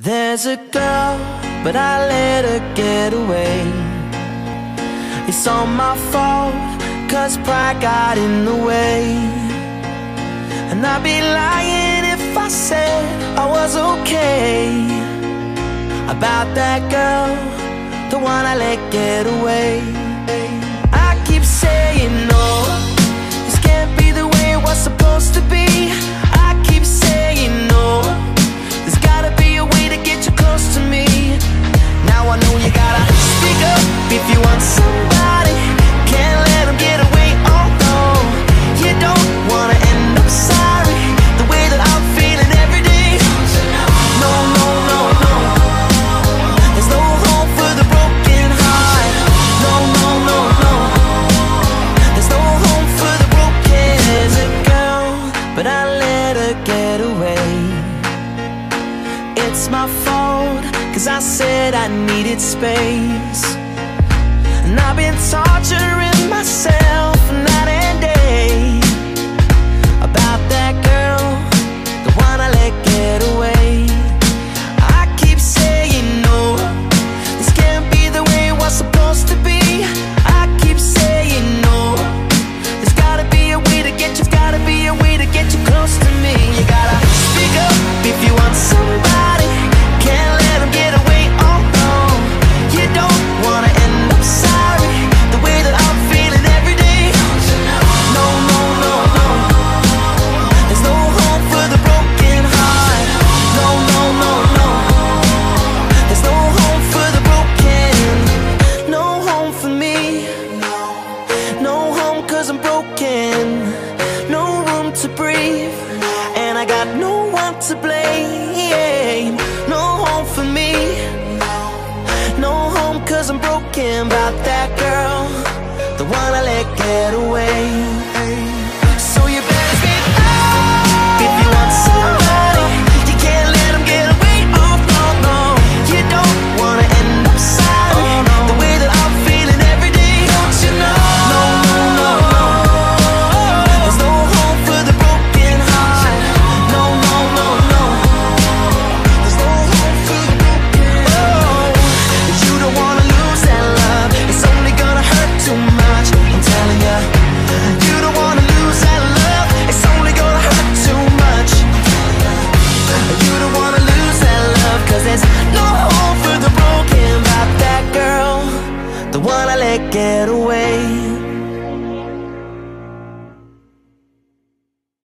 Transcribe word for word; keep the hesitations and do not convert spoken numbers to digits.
There's a girl, but I let her get away. It's all my fault, cause pride got in the way. And I'd be lying if I said I was okay about that girl, the one I let get away. I keep saying no, this can't be the way it was supposed to be. I keep saying no, there's gotta be a way to get you close to me. Now I know you gotta speak up if you want somebody. Can't let them get away, oh no. You don't wanna end up sorry, the way that I'm feeling every day. No, no, no, no, there's no hope for the broken heart. No, no, no, no, there's no hope for the broken. There's a girl, but I let her get away. It's my fault, cause I said I needed space. And I've been torturing myself night and day about that girl, the one I let get away. I keep saying no, this can't be the way it was supposed to be. I keep saying no, there's gotta be a way to get you, gotta be a way to get you close to me. You gotta speak up if you want somebody. Can't let them get away, oh no. You don't wanna end up sorry, the way that I'm feeling every day. No, no, no, no, there's no hope for the broken heart. No, no, no, no, there's no hope for the broken. No home for me, no home cause I'm broken. No room to breathe, and I got no one to blame. No home for me, no home cause I'm broken about that girl, the one I let get away.